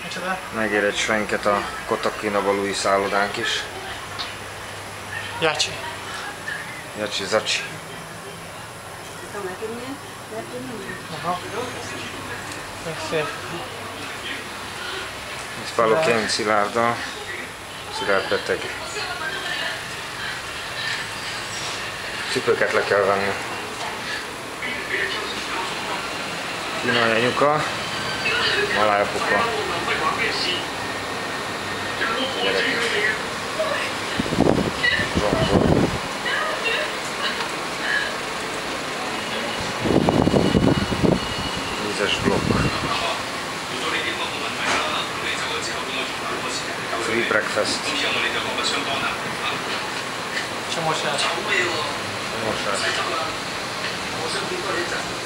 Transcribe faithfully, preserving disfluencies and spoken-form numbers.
Megér egy svenket a Kota Kinablui szállodánk is. Jacsi. Jacsi, zacsi. Aha. Szép. Ez Paloként Szilárddal. Szilárd beteg. Cipőket le kell venni. Kínai anyuka. Maláj apuka. Zsombor. Vízes blokk. Free breakfast. Csomóság. Csomóság.